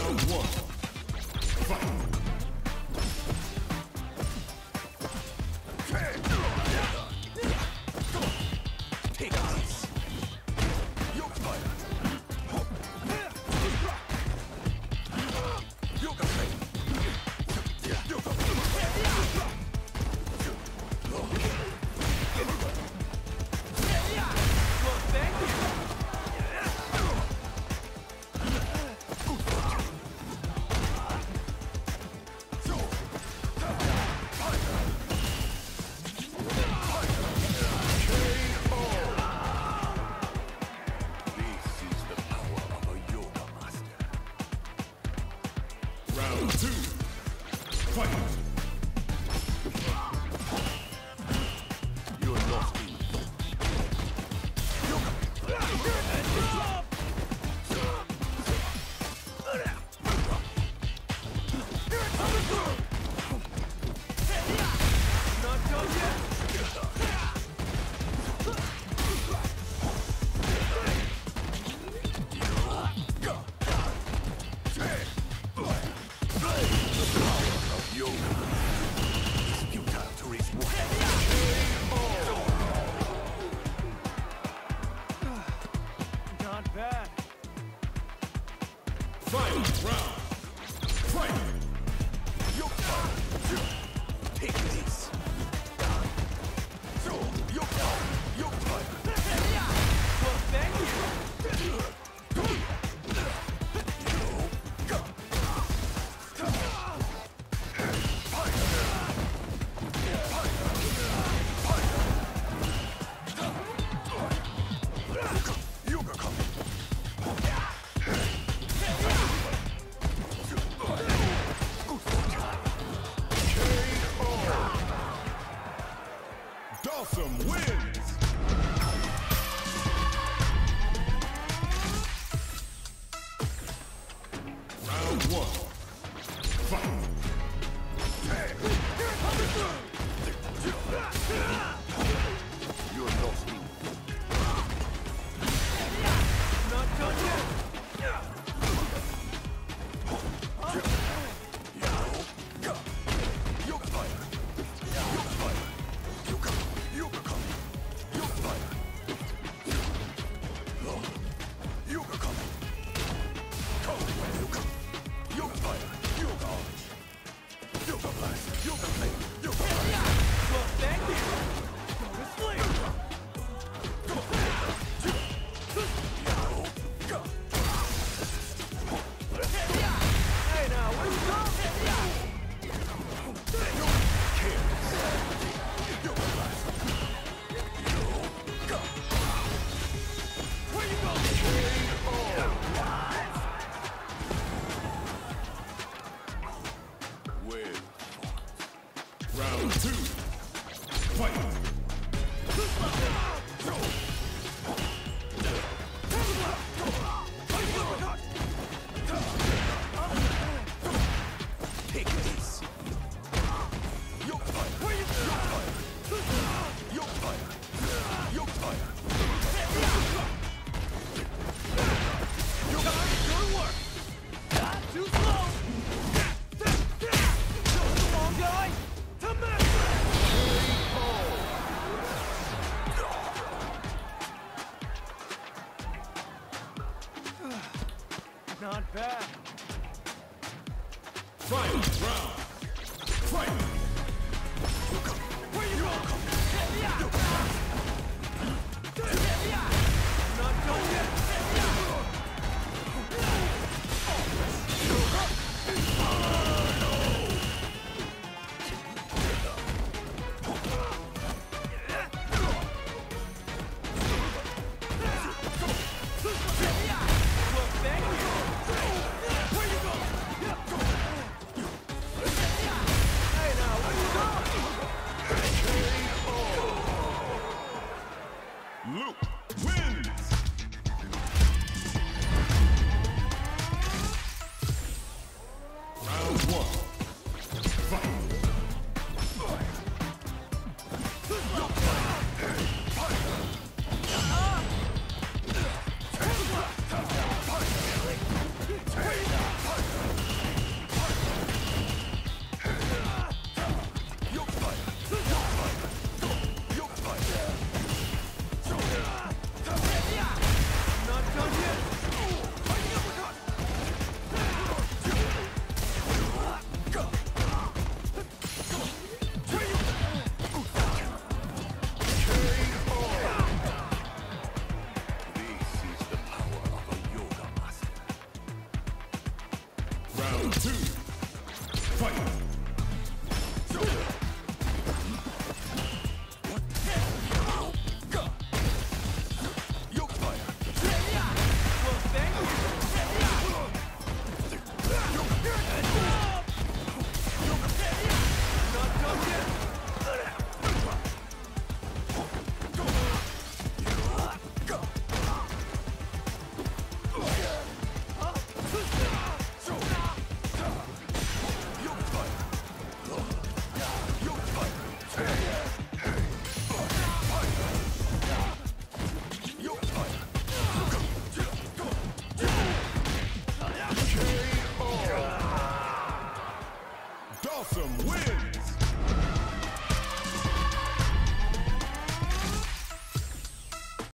Round one. Fight. Take this. Yoga fire. Yoga fire. Yoga well, thank you. Round two. Fight. You're lost in. Not done yet. Yoga. It's futile to raise one. Not bad. Final round. Fight. Yoga. Take this. Yoga. Yoga. Well, thank you. Dawson wins. Round one. Fight. You're lost in. Not done yet. Yoga fire. Yoga fire. Yoga. Yoga coming. Yoga fire. Yoga coming. Yoga. Yoga fire. Yoga arch. Yoga blast. Yoga flame. Yoga fire. Well, thank you. Go to sleep. Hey now, where you going? Yoga blast. Yoga. Where you going? Well. Round two. Fight. Take this. Yoga fire. Where you going? Yoga fire. Yoga fire. Yoga fire. Good work. Not too slow. Come on, guys. To master. Not bad. Final round. Fight. Where you going? Not done yet. Well, thank you. Where you going? Hey now, where you going? Luke wins. Round one. Fight. Awesome win!